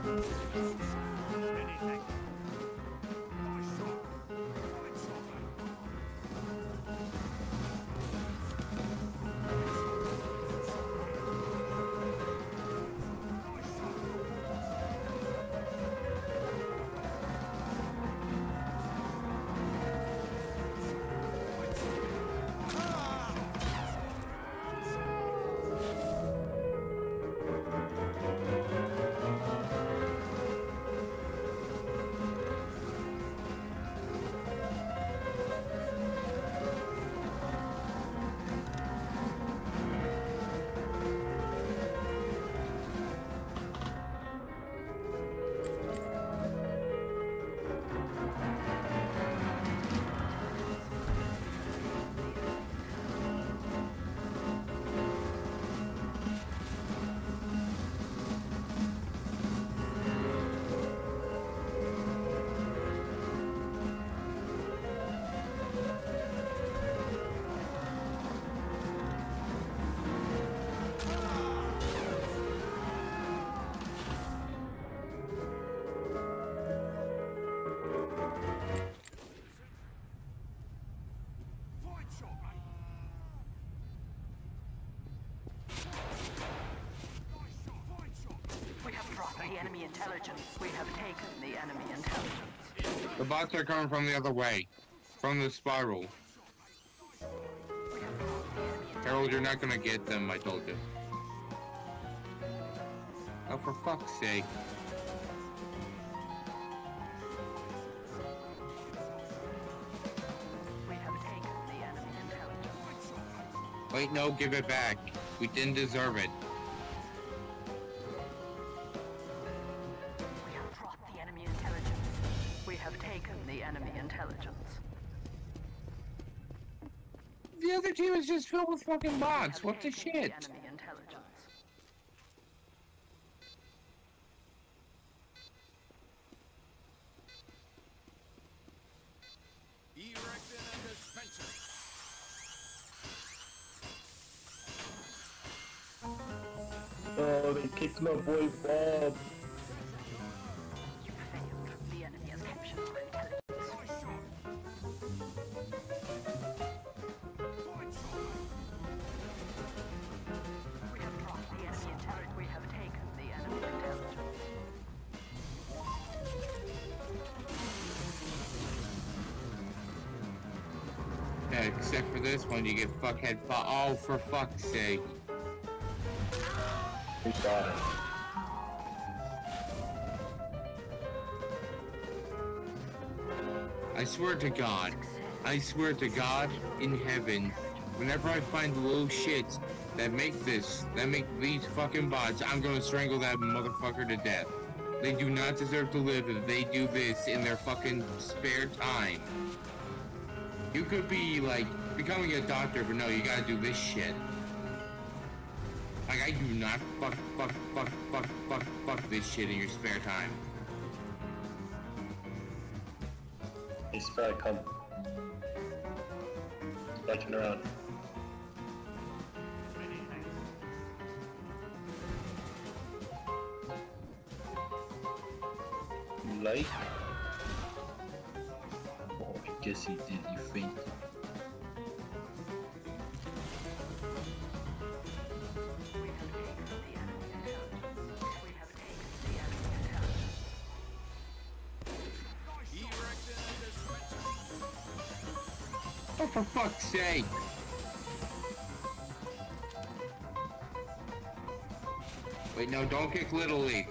The enemy intelligence. We have taken the enemy intelligence. The bots are coming from the other way. From the spiral. Harold, you're not gonna get them, I told you. Oh, for fuck's sake. We have taken the enemy intelligence. Wait, no, give it back. We didn't deserve it. We have taken the enemy intelligence. The other team is just filled with fucking bots. What the shit? The enemy intelligence. Erecting a dispensary. Oh, they kicked my boy Bob. The enemy has captured our intelligence. We have dropped the enemy intelligence. We have taken the enemy intelligence. Yeah, except for this one, you get fuckhead oh, for fuck's sake. He died. I swear to God in heaven, whenever I find little shits that make these fucking bots, I'm gonna strangle that motherfucker to death. They do not deserve to live if they do this in their fucking spare time. You could be, like, becoming a doctor, but no, you gotta do this shit. Like, I do not fuck this shit in your spare time. He's probably come. Watching around. Light? Oh, I guess he did. He fainted. We have taken the enemy intelligence. Erecting a dispensary. Oh, for fuck's sake! Wait, no, don't kick Little League.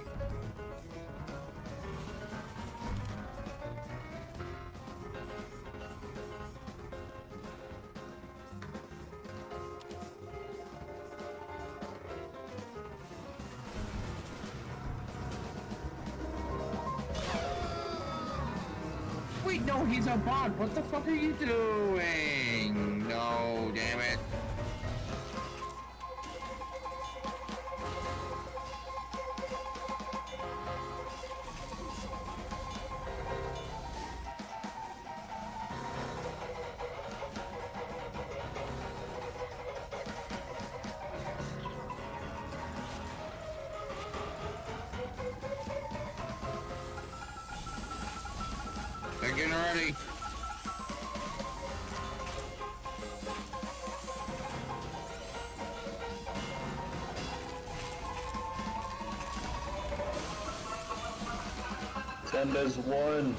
Wait, no, he's a bot. What the fuck are you doing? No, damn it. They're getting ready. Send us one.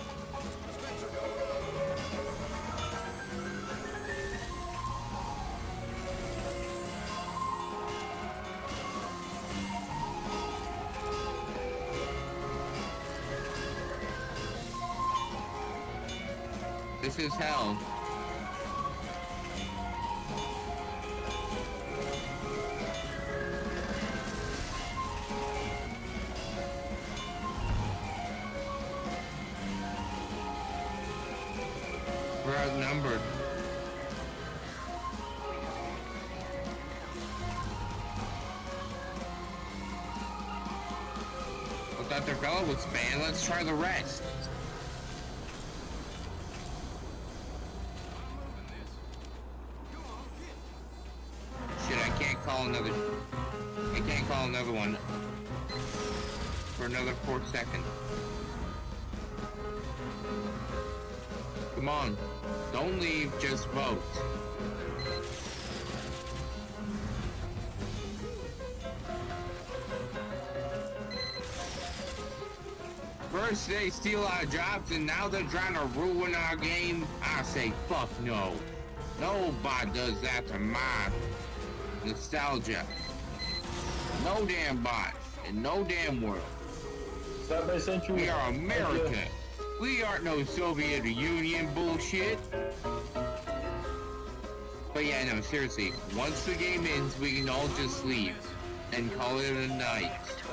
This is hell. We're outnumbered. I thought their fellow was banned. Let's try the rest. Shit, I can't call another one for another 4 seconds. Come on, don't leave, just vote. First they steal our jobs and now they're trying to ruin our game. I say fuck no. Nobody does that to my nostalgia. No damn bot in no damn world. Start by century. We are America. We aren't no Soviet Union bullshit. But yeah, no, seriously. Once the game ends, we can all just leave and call it a night.